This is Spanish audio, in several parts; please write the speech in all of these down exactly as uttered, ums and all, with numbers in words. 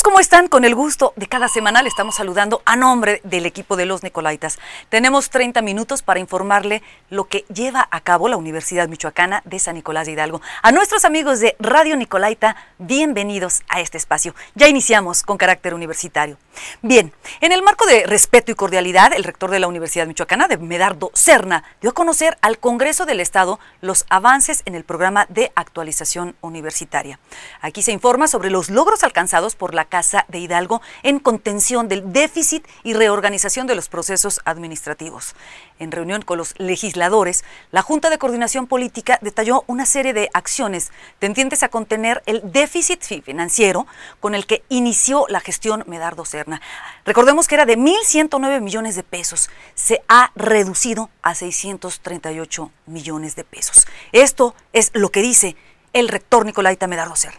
¿cómo están? Con el gusto de cada semana le estamos saludando a nombre del equipo de los Nicolaitas. Tenemos treinta minutos para informarle lo que lleva a cabo la Universidad Michoacana de San Nicolás de Hidalgo. A nuestros amigos de Radio Nicolaita, bienvenidos a este espacio. Ya iniciamos con carácter universitario. Bien, en el marco de respeto y cordialidad, el rector de la Universidad Michoacana, de Medardo Serna, dio a conocer al Congreso del Estado los avances en el programa de actualización universitaria. Aquí se informa sobre los logros alcanzados por la Casa de Hidalgo en contención del déficit y reorganización de los procesos administrativos. En reunión con los legisladores, la Junta de Coordinación Política detalló una serie de acciones tendientes a contener el déficit financiero con el que inició la gestión Medardo Serna. Recordemos que era de mil ciento nueve millones de pesos, se ha reducido a seiscientos treinta y ocho millones de pesos. Esto es lo que dice el rector Nicolaita Medardo Serna.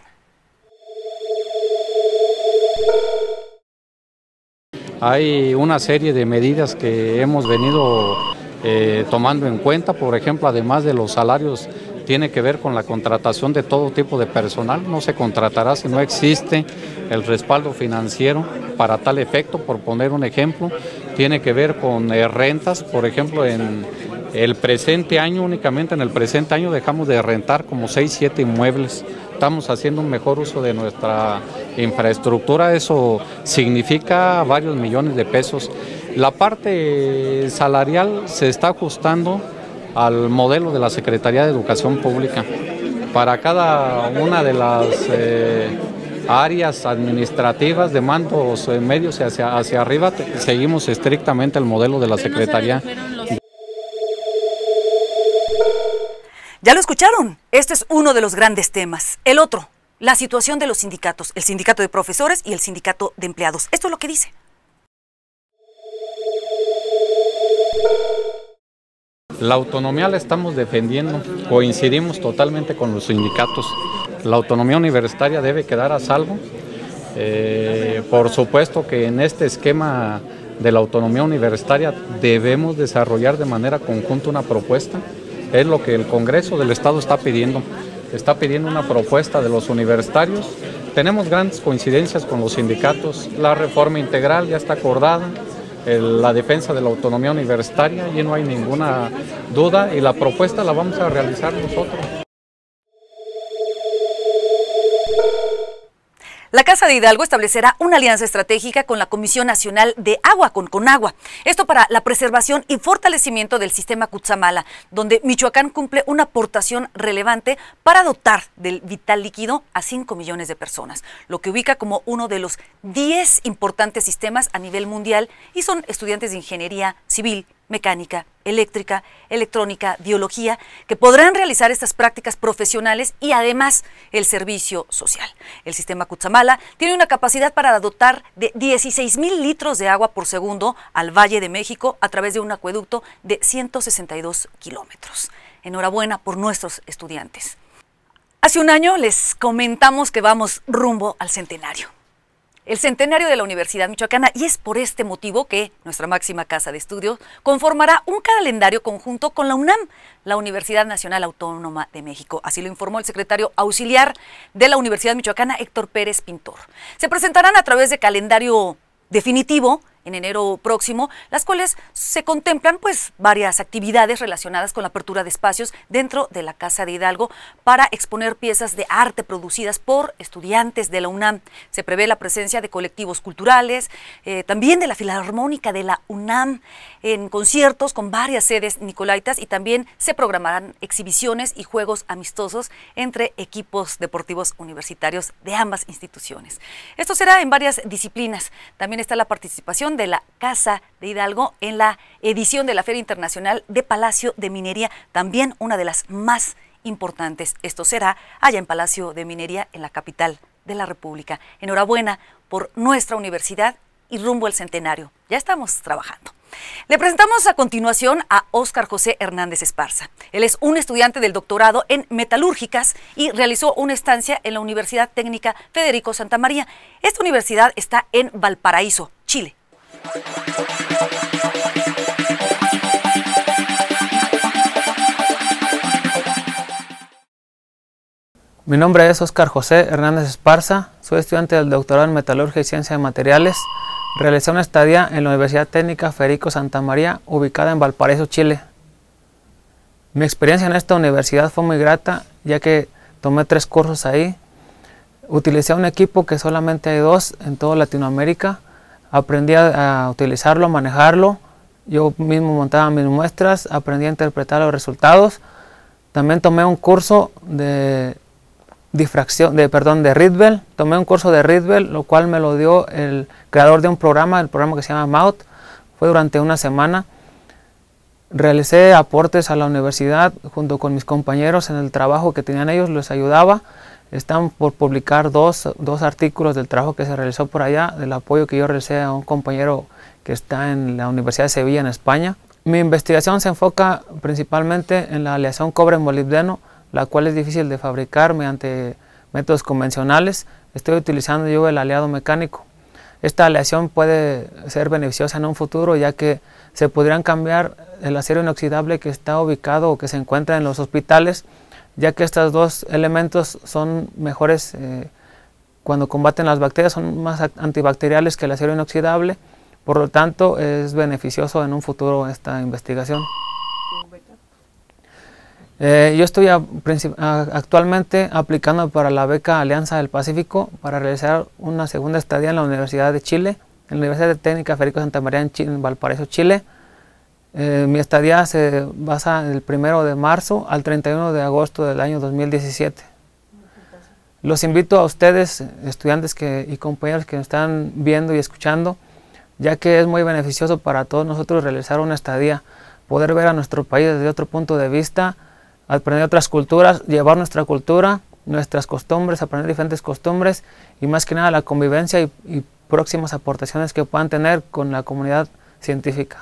Hay una serie de medidas que hemos venido eh, tomando en cuenta, por ejemplo, además de los salarios, tiene que ver con la contratación de todo tipo de personal. No se contratará si no existe el respaldo financiero para tal efecto, por poner un ejemplo. Tiene que ver con eh, rentas, por ejemplo, en el presente año, únicamente en el presente año dejamos de rentar como seis, siete inmuebles. Estamos haciendo un mejor uso de nuestra infraestructura, eso significa varios millones de pesos. La parte salarial se está ajustando al modelo de la Secretaría de Educación Pública. Para cada una de las eh, áreas administrativas de mandos medios hacia, hacia arriba, seguimos estrictamente el modelo de la Secretaría. Ya lo escucharon, este es uno de los grandes temas. El otro, la situación de los sindicatos, el sindicato de profesores y el sindicato de empleados. Esto es lo que dice. La autonomía la estamos defendiendo, coincidimos totalmente con los sindicatos. La autonomía universitaria debe quedar a salvo. Eh, por supuesto que en este esquema de la autonomía universitaria debemos desarrollar de manera conjunta una propuesta. Es lo que el Congreso del Estado está pidiendo. Está pidiendo una propuesta de los universitarios. Tenemos grandes coincidencias con los sindicatos. La reforma integral ya está acordada. El, la defensa de la autonomía universitaria, y no hay ninguna duda. Y la propuesta la vamos a realizar nosotros. La Casa de Hidalgo establecerá una alianza estratégica con la Comisión Nacional de Agua, con Conagua. Esto para la preservación y fortalecimiento del sistema Cutzamala, donde Michoacán cumple una aportación relevante para dotar del vital líquido a cinco millones de personas, lo que ubica como uno de los diez importantes sistemas a nivel mundial, y son estudiantes de ingeniería civil, mecánica, eléctrica, electrónica, biología, que podrán realizar estas prácticas profesionales y además el servicio social. El sistema Cutzamala tiene una capacidad para dotar de dieciséis mil litros de agua por segundo al Valle de México a través de un acueducto de ciento sesenta y dos kilómetros. Enhorabuena por nuestros estudiantes. Hace un año les comentamos que vamos rumbo al centenario. El centenario de la Universidad Michoacana, y es por este motivo que nuestra máxima casa de estudios conformará un calendario conjunto con la UNAM, la Universidad Nacional Autónoma de México. Así lo informó el secretario auxiliar de la Universidad Michoacana, Héctor Pérez Pintor. Se presentarán a través de calendario definitivo en enero próximo, las cuales se contemplan pues varias actividades relacionadas con la apertura de espacios dentro de la Casa de Hidalgo para exponer piezas de arte producidas por estudiantes de la UNAM. Se prevé la presencia de colectivos culturales, eh, también de la Filarmónica de la UNAM, en conciertos con varias sedes nicolaitas, y también se programarán exhibiciones y juegos amistosos entre equipos deportivos universitarios de ambas instituciones. Esto será en varias disciplinas. También está la participación de la Casa de Hidalgo en la edición de la Feria Internacional de Palacio de Minería, también una de las más importantes. Esto será allá en Palacio de Minería, en la capital de la República. Enhorabuena por nuestra universidad y rumbo al centenario. Ya estamos trabajando. Le presentamos a continuación a Óscar José Hernández Esparza. Él es un estudiante del doctorado en metalúrgicas y realizó una estancia en la Universidad Técnica Federico Santa María. Esta universidad está en Valparaíso, Chile. Mi nombre es Óscar José Hernández Esparza, soy estudiante del doctorado en Metalurgia y Ciencia de Materiales. Realicé una estadía en la Universidad Técnica Federico Santa María, ubicada en Valparaíso, Chile. Mi experiencia en esta universidad fue muy grata, ya que tomé tres cursos ahí. Utilicé un equipo que solamente hay dos en toda Latinoamérica. Aprendí a, a utilizarlo, a manejarlo. Yo mismo montaba mis muestras, aprendí a interpretar los resultados. También tomé un curso de difracción, de, perdón, de Rydberg. Tomé un curso de Rydberg, lo cual me lo dio el creador de un programa, el programa que se llama M A U T. Fue durante una semana. Realicé aportes a la universidad junto con mis compañeros en el trabajo que tenían ellos, les ayudaba. Están por publicar dos, dos artículos del trabajo que se realizó por allá, del apoyo que yo realicé a un compañero que está en la Universidad de Sevilla, en España. Mi investigación se enfoca principalmente en la aleación cobre-molibdeno, la cual es difícil de fabricar mediante métodos convencionales. Estoy utilizando yo el aleado mecánico. Esta aleación puede ser beneficiosa en un futuro, ya que se podrían cambiar el acero inoxidable que está ubicado o que se encuentra en los hospitales, ya que estos dos elementos son mejores eh, cuando combaten las bacterias, son más antibacteriales que el acero inoxidable. Por lo tanto, es beneficioso en un futuro esta investigación. Eh, yo estoy a, a, actualmente aplicando para la beca Alianza del Pacífico para realizar una segunda estadía en la Universidad de Chile, en la Universidad Técnica Federico Santa María en, Chile, en Valparaíso, Chile. Eh, mi estadía se basa del primero de marzo al treinta y uno de agosto del año dos mil diecisiete. Los invito a ustedes, estudiantes que, y compañeros que nos están viendo y escuchando, ya que es muy beneficioso para todos nosotros realizar una estadía, poder ver a nuestro país desde otro punto de vista, aprender otras culturas, llevar nuestra cultura, nuestras costumbres, aprender diferentes costumbres y más que nada la convivencia y, y próximas aportaciones que puedan tener con la comunidad científica.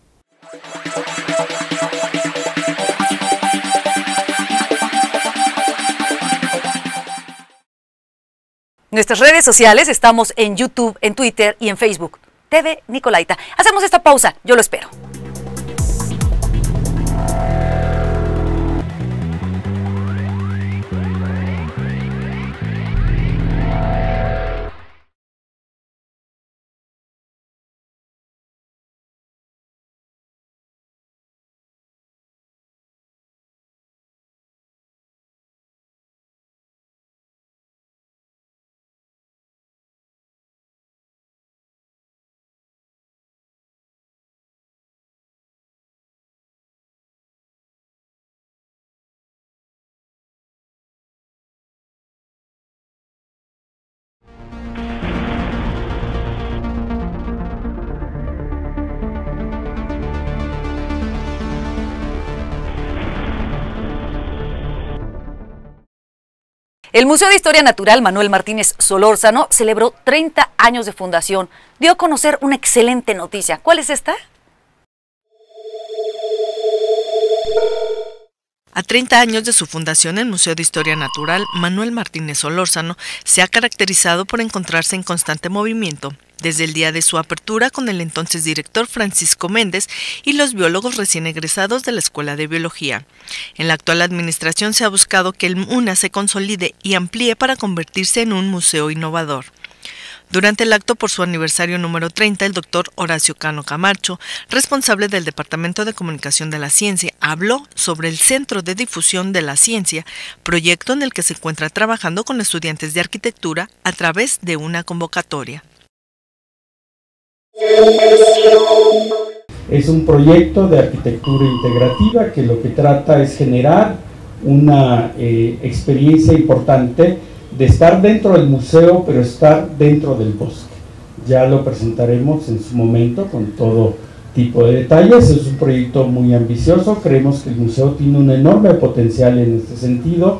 Nuestras redes sociales, estamos en YouTube, en Twitter y en Facebook. T V Nicolaita. Hacemos esta pausa, yo lo espero. El Museo de Historia Natural Manuel Martínez Solórzano celebró treinta años de fundación. Dio a conocer una excelente noticia. ¿Cuál es esta? A treinta años de su fundación, el Museo de Historia Natural Manuel Martínez Solórzano se ha caracterizado por encontrarse en constante movimiento, desde el día de su apertura con el entonces director Francisco Méndez y los biólogos recién egresados de la Escuela de Biología. En la actual administración se ha buscado que el MUNA se consolide y amplíe para convertirse en un museo innovador. Durante el acto por su aniversario número treinta, el doctor Horacio Cano Camacho, responsable del Departamento de Comunicación de la Ciencia, habló sobre el Centro de Difusión de la Ciencia, proyecto en el que se encuentra trabajando con estudiantes de arquitectura a través de una convocatoria. Es un proyecto de arquitectura integrativa que lo que trata es generar una eh, experiencia importante de estar dentro del museo, pero estar dentro del bosque. Ya lo presentaremos en su momento con todo tipo de detalles. Es un proyecto muy ambicioso, creemos que el museo tiene un enorme potencial en este sentido.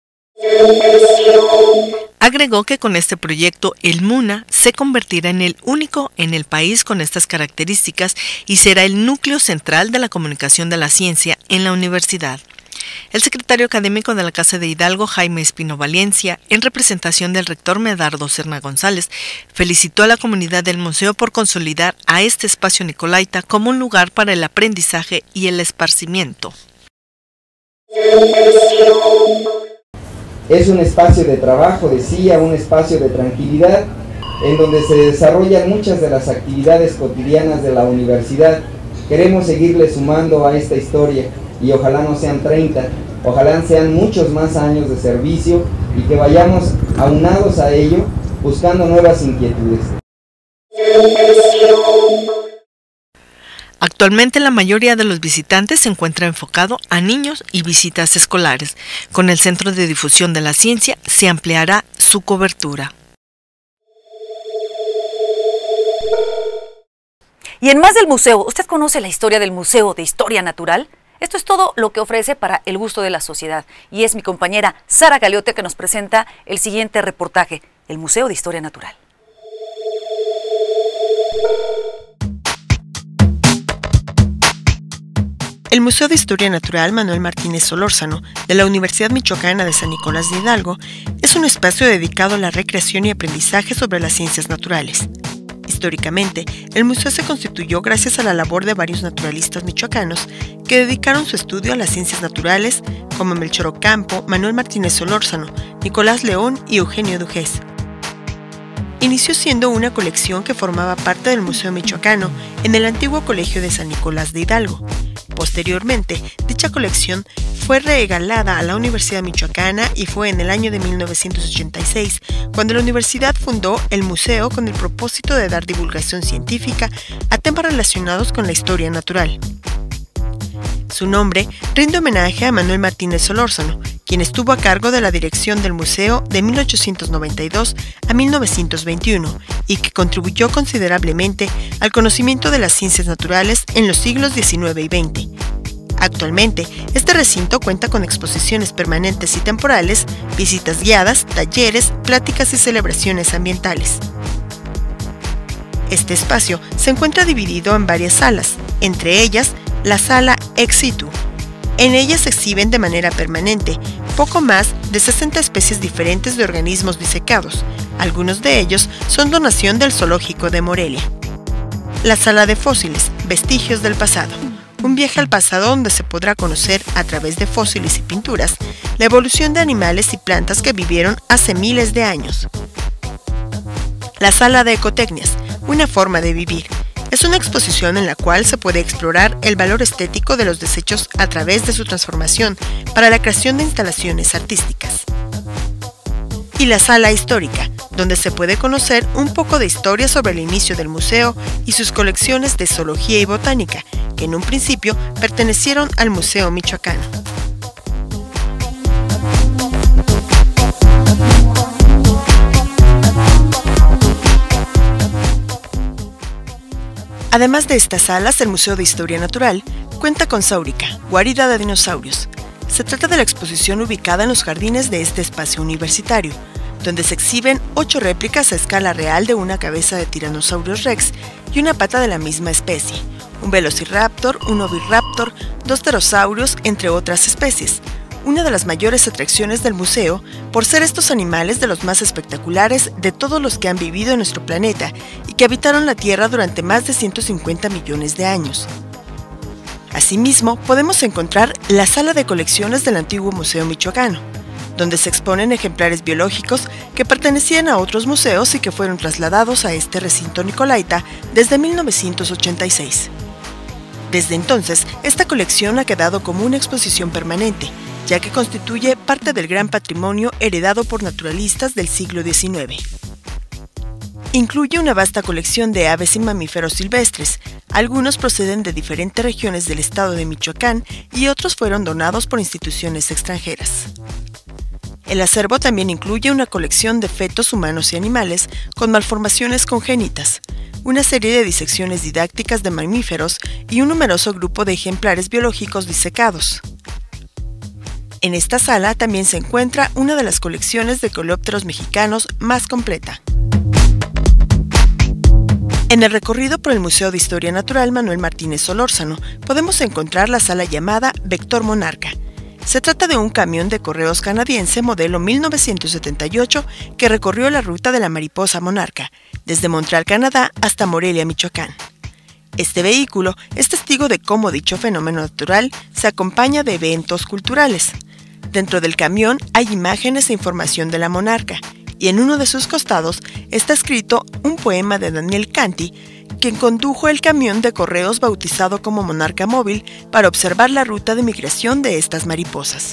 Agregó que con este proyecto el MUNA se convertirá en el único en el país con estas características y será el núcleo central de la comunicación de la ciencia en la universidad. El secretario académico de la Casa de Hidalgo, Jaime Espino Valencia, en representación del rector Medardo Serna González, felicitó a la comunidad del museo por consolidar a este espacio Nicolaita como un lugar para el aprendizaje y el esparcimiento. Es un espacio de trabajo, decía, un espacio de tranquilidad, en donde se desarrollan muchas de las actividades cotidianas de la universidad. Queremos seguirle sumando a esta historia, y ojalá no sean treinta, ojalá sean muchos más años de servicio, y que vayamos aunados a ello, buscando nuevas inquietudes. Actualmente la mayoría de los visitantes se encuentra enfocado a niños y visitas escolares. Con el Centro de Difusión de la Ciencia se ampliará su cobertura. Y en más del museo, ¿usted conoce la historia del Museo de Historia Natural? Esto es todo lo que ofrece para el gusto de la sociedad. Y es mi compañera Sara Galeote que nos presenta el siguiente reportaje, el Museo de Historia Natural. El Museo de Historia Natural Manuel Martínez Solórzano, de la Universidad Michoacana de San Nicolás de Hidalgo, es un espacio dedicado a la recreación y aprendizaje sobre las ciencias naturales. Históricamente, el museo se constituyó gracias a la labor de varios naturalistas michoacanos que dedicaron su estudio a las ciencias naturales, como Melchor Ocampo, Manuel Martínez Solórzano, Nicolás León y Eugenio Dujés. Inició siendo una colección que formaba parte del Museo Michoacano en el antiguo Colegio de San Nicolás de Hidalgo. Posteriormente, dicha colección fue regalada a la Universidad Michoacana y fue en el año de mil novecientos ochenta y seis cuando la universidad fundó el museo con el propósito de dar divulgación científica a temas relacionados con la historia natural. Su nombre rinde homenaje a Manuel Martínez Solórzano, quien estuvo a cargo de la dirección del museo de mil ochocientos noventa y dos a mil novecientos veintiuno y que contribuyó considerablemente al conocimiento de las ciencias naturales en los siglos diecinueve y veinte. Actualmente, este recinto cuenta con exposiciones permanentes y temporales, visitas guiadas, talleres, pláticas y celebraciones ambientales. Este espacio se encuentra dividido en varias salas, entre ellas la sala Ex Situ. En ella se exhiben de manera permanente poco más de sesenta especies diferentes de organismos disecados. Algunos de ellos son donación del Zoológico de Morelia. La sala de fósiles, vestigios del pasado. Un viaje al pasado donde se podrá conocer, a través de fósiles y pinturas, la evolución de animales y plantas que vivieron hace miles de años. La sala de ecotecnias, una forma de vivir. Es una exposición en la cual se puede explorar el valor estético de los desechos a través de su transformación para la creación de instalaciones artísticas. Y la sala histórica, donde se puede conocer un poco de historia sobre el inicio del museo y sus colecciones de zoología y botánica, que en un principio pertenecieron al Museo Michoacano. Además de estas salas, el Museo de Historia Natural cuenta con Sáurica, guarida de dinosaurios. Se trata de la exposición ubicada en los jardines de este espacio universitario, donde se exhiben ocho réplicas a escala real de una cabeza de Tyrannosaurus Rex y una pata de la misma especie, un Velociraptor, un Oviraptor, dos pterosaurios, entre otras especies. Una de las mayores atracciones del museo por ser estos animales de los más espectaculares de todos los que han vivido en nuestro planeta y que habitaron la Tierra durante más de ciento cincuenta millones de años. Asimismo, podemos encontrar la sala de colecciones del antiguo Museo Michoacano, donde se exponen ejemplares biológicos que pertenecían a otros museos y que fueron trasladados a este recinto nicolaita desde mil novecientos ochenta y seis. Desde entonces, esta colección ha quedado como una exposición permanente, ya que constituye parte del gran patrimonio heredado por naturalistas del siglo diecinueve. Incluye una vasta colección de aves y mamíferos silvestres. Algunos proceden de diferentes regiones del estado de Michoacán y otros fueron donados por instituciones extranjeras. El acervo también incluye una colección de fetos humanos y animales con malformaciones congénitas, una serie de disecciones didácticas de mamíferos y un numeroso grupo de ejemplares biológicos disecados. En esta sala también se encuentra una de las colecciones de coleópteros mexicanos más completa. En el recorrido por el Museo de Historia Natural Manuel Martínez Solórzano podemos encontrar la sala llamada Vector Monarca. Se trata de un camión de correos canadiense modelo mil novecientos setenta y ocho que recorrió la ruta de la mariposa monarca, desde Montreal, Canadá, hasta Morelia, Michoacán. Este vehículo es testigo de cómo dicho fenómeno natural se acompaña de eventos culturales. Dentro del camión hay imágenes e información de la monarca, y en uno de sus costados está escrito un poema de Daniel Canty, quien condujo el camión de correos bautizado como Monarca Móvil para observar la ruta de migración de estas mariposas.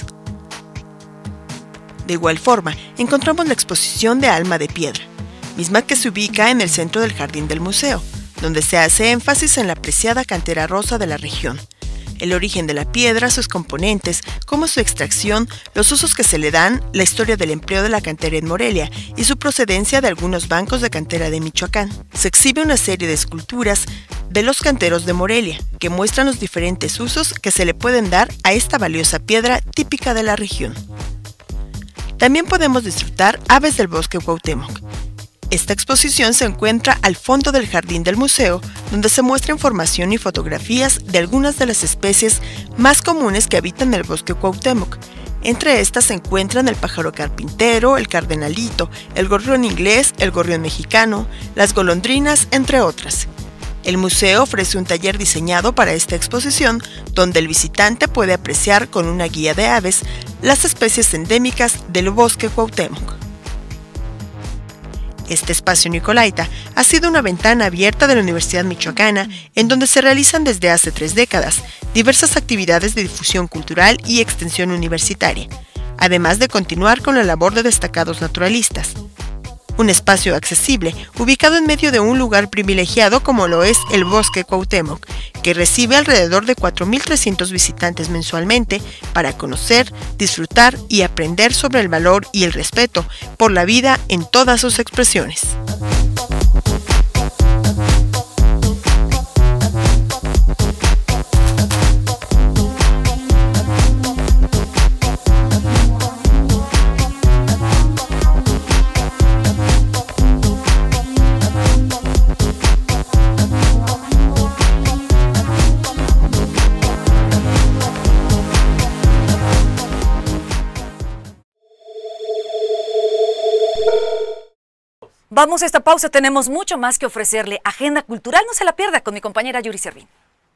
De igual forma, encontramos la exposición de Alma de Piedra, misma que se ubica en el centro del jardín del museo, donde se hace énfasis en la apreciada cantera rosa de la región, el origen de la piedra, sus componentes, cómo su extracción, los usos que se le dan, la historia del empleo de la cantera en Morelia y su procedencia de algunos bancos de cantera de Michoacán. Se exhibe una serie de esculturas de los canteros de Morelia, que muestran los diferentes usos que se le pueden dar a esta valiosa piedra típica de la región. También podemos disfrutar aves del bosque Cuauhtémoc. Esta exposición se encuentra al fondo del jardín del museo, donde se muestra información y fotografías de algunas de las especies más comunes que habitan el bosque Cuauhtémoc. Entre estas se encuentran el pájaro carpintero, el cardenalito, el gorrión inglés, el gorrión mexicano, las golondrinas, entre otras. El museo ofrece un taller diseñado para esta exposición, donde el visitante puede apreciar con una guía de aves las especies endémicas del bosque Cuauhtémoc. Este espacio nicolaita ha sido una ventana abierta de la Universidad Michoacana, en donde se realizan desde hace tres décadas diversas actividades de difusión cultural y extensión universitaria, además de continuar con la labor de destacados naturalistas. Un espacio accesible, ubicado en medio de un lugar privilegiado como lo es el Bosque Cuauhtémoc, que recibe alrededor de cuatro mil trescientos visitantes mensualmente para conocer, disfrutar y aprender sobre el valor y el respeto por la vida en todas sus expresiones. Vamos a esta pausa, tenemos mucho más que ofrecerle. Agenda cultural, no se la pierda con mi compañera Yuri Servín.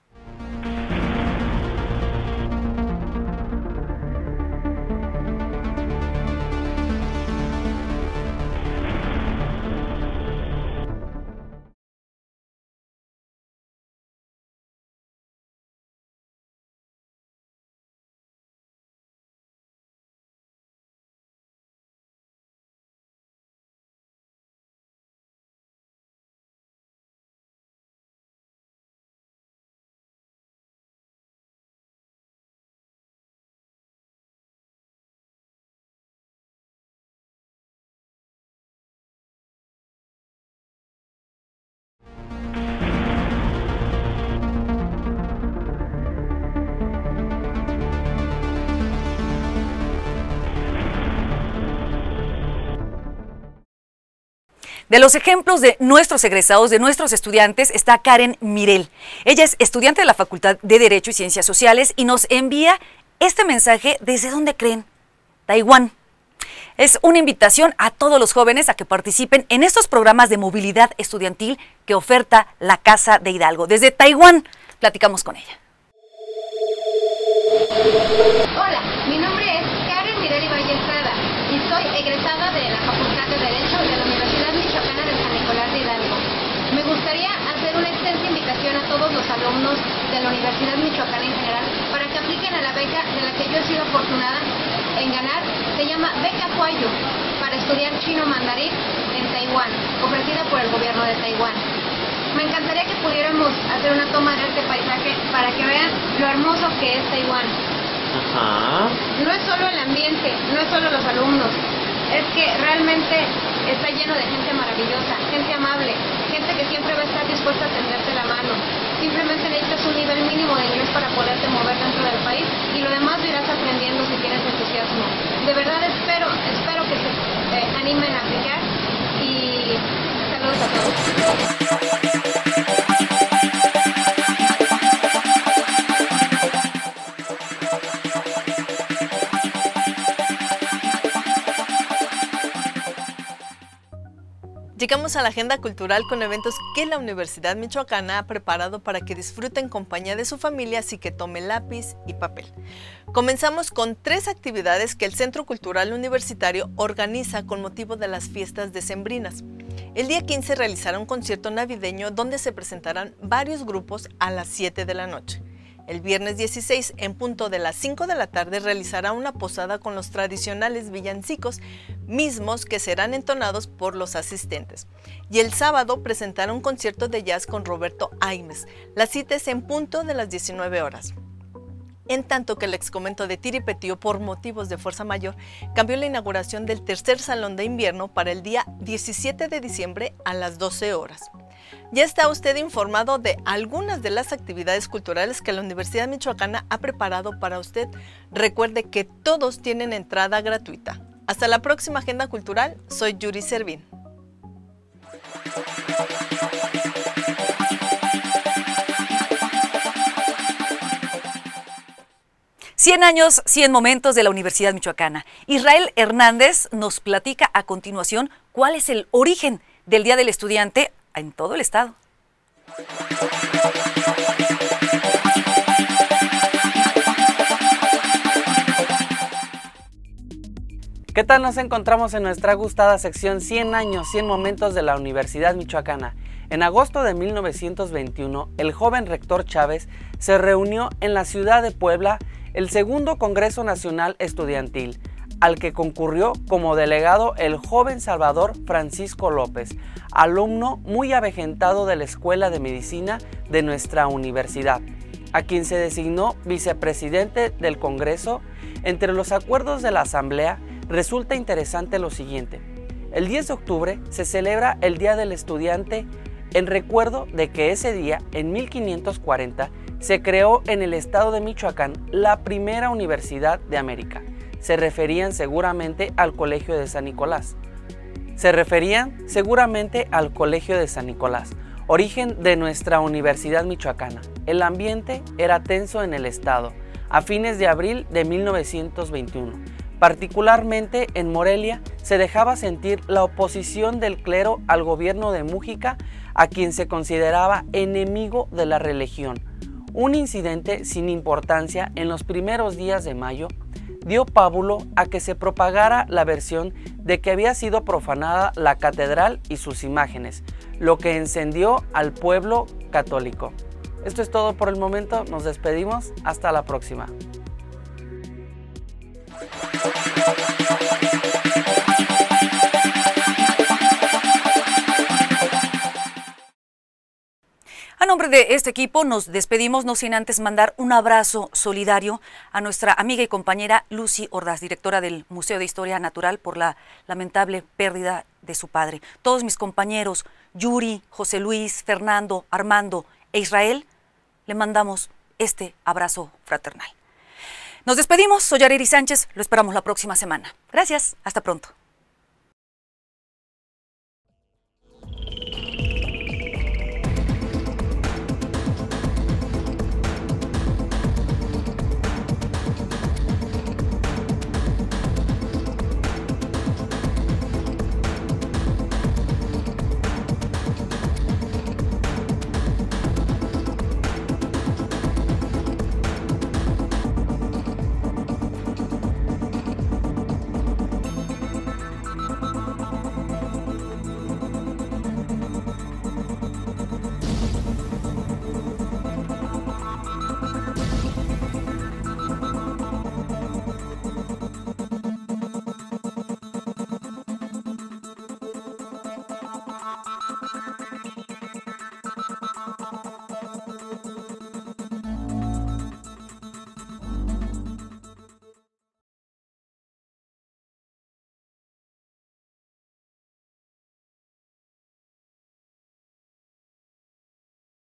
De los ejemplos de nuestros egresados, de nuestros estudiantes, está Karen Mirel. Ella es estudiante de la Facultad de Derecho y Ciencias Sociales y nos envía este mensaje desde donde creen, Taiwán. Es una invitación a todos los jóvenes a que participen en estos programas de movilidad estudiantil que oferta la Casa de Hidalgo. Desde Taiwán, platicamos con ella. Hola, mi nombre es Karen Mirel Valle Estrada y soy egresada de la Facultad de Derecho de la Universidad Michoacana de San Nicolás de Hidalgo. Me gustaría hacer una extensa invitación a todos los alumnos de la Universidad Michoacana en general para que apliquen a la beca de la que yo he sido afortunada en ganar. Se llama Beca Huayu para estudiar chino mandarín en Taiwán, ofrecida por el gobierno de Taiwán. Me encantaría que pudiéramos hacer una toma de este paisaje para que vean lo hermoso que es Taiwán. Ajá. No es solo el ambiente, no es solo los alumnos, es que realmente está lleno de gente maravillosa, gente amable, gente que siempre va a estar dispuesta a tenderte la mano. Simplemente necesitas un nivel mínimo de inglés para poderte mover dentro del país y lo demás lo irás aprendiendo si tienes entusiasmo. De verdad espero, espero que se eh, animen a aplicar y saludos a todos. Llegamos a la agenda cultural con eventos que la Universidad Michoacana ha preparado para que disfrute en compañía de su familia, así que tome lápiz y papel. Comenzamos con tres actividades que el Centro Cultural Universitario organiza con motivo de las fiestas decembrinas. El día quince realizará un concierto navideño donde se presentarán varios grupos a las siete de la noche. El viernes dieciséis, en punto de las cinco de la tarde, realizará una posada con los tradicionales villancicos, mismos que serán entonados por los asistentes. Y el sábado presentará un concierto de jazz con Roberto Aimes. La cita es en punto de las diecinueve horas. En tanto que el exconvento de Tiripetío, por motivos de fuerza mayor, cambió la inauguración del tercer salón de invierno para el día diecisiete de diciembre a las doce horas. Ya está usted informado de algunas de las actividades culturales que la Universidad Michoacana ha preparado para usted. Recuerde que todos tienen entrada gratuita. Hasta la próxima agenda cultural, soy Yuri Servín. cien años, cien momentos de la Universidad Michoacana. Israel Hernández nos platica a continuación cuál es el origen del Día del Estudiante en todo el estado. ¿Qué tal? Nos encontramos en nuestra gustada sección cien años, cien momentos de la Universidad Michoacana. En agosto de mil novecientos veintiuno, el joven rector Chávez se reunió en la ciudad de Puebla el segundo Congreso Nacional Estudiantil, al que concurrió como delegado el joven Salvador Francisco López, alumno muy avejentado de la Escuela de Medicina de nuestra universidad, a quien se designó vicepresidente del Congreso. Entre los acuerdos de la Asamblea resulta interesante lo siguiente: el diez de octubre se celebra el Día del Estudiante en recuerdo de que ese día, en mil quinientos cuarenta, se creó en el estado de Michoacán la primera universidad de América. Se referían seguramente al Colegio de San Nicolás. Se referían seguramente al Colegio de San Nicolás, origen de nuestra Universidad Michoacana. El ambiente era tenso en el estado a fines de abril de mil novecientos veintiuno. Particularmente en Morelia se dejaba sentir la oposición del clero al gobierno de Mújica, a quien se consideraba enemigo de la religión. Un incidente sin importancia en los primeros días de mayo dio pábulo a que se propagara la versión de que había sido profanada la catedral y sus imágenes, lo que encendió al pueblo católico. Esto es todo por el momento, nos despedimos, hasta la próxima. A nombre de este equipo nos despedimos, no sin antes mandar un abrazo solidario a nuestra amiga y compañera Lucy Ordaz, directora del Museo de Historia Natural, por la lamentable pérdida de su padre. Todos mis compañeros, Yuri, José Luis, Fernando, Armando e Israel, le mandamos este abrazo fraternal. Nos despedimos, soy Arely Sánchez, lo esperamos la próxima semana. Gracias, hasta pronto.